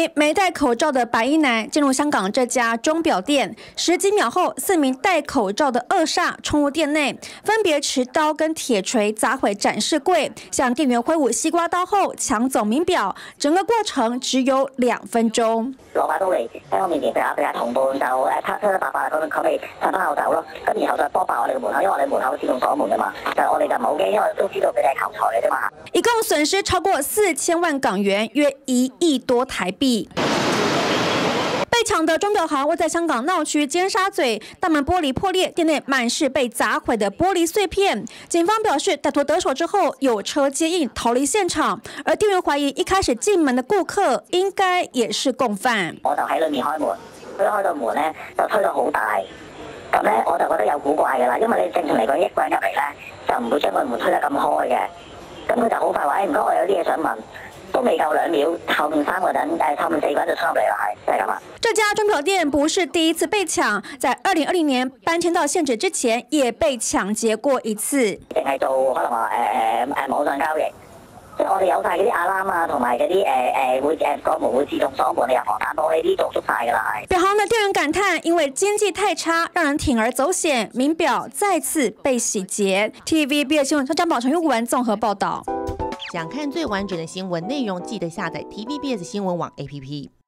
名没戴口罩的白衣男进入香港这家钟表店，十几秒后，4名戴口罩的恶煞冲入店内，分别持刀跟铁锤砸毁展示柜，向店员挥舞西瓜刀後搶走名表，整個過程只有2分鐘。 攞把刀嚟喺我面前，佢哋同伴就七七八八咁佢哋趁翻後走咯，咁然後就波爆我哋嘅門口，因為我哋門口自動鎖門㗎嘛，但係我哋就冇驚，因為都知道佢哋係求財嘅啫嘛。 一共損失超過4000萬港元，約1億多台幣。被搶的鐘錶行位在香港鬧區尖沙咀，大門玻璃破裂，店內滿是被砸毀的玻璃碎片。警方表示，歹徒得手之後有車接應逃離現場，而店員懷疑一開始進門的顧客應該也是共犯。 我就喺裏面開門，佢開到門咧就推到好大，咁咧我就覺得有古怪㗎啦，因為你正常嚟講一個人入嚟咧就唔會將個門推得咁開嘅，咁佢就好快話唔該，我有啲嘢想問。都未夠2秒，後面3個人，後面4個人就衝入嚟啦，就係咁啦。 這家鐘錶店不是第一次被搶，在2020年搬遷到現址之前，也被搶劫過一次。 淨係做可能話網上交易，即係我哋有晒嗰啲alarm啊，同埋嗰啲會個門會自動鎖門，你入房間玻璃啲做足晒㗎啦。 表行的店員感嘆，因為經濟太差，讓人鋌而走險，名錶再次被洗劫。TVBS 新聞張寶成、玉文綜合報道。 想看最完整的新闻内容，记得下载 TVBS 新闻网 APP。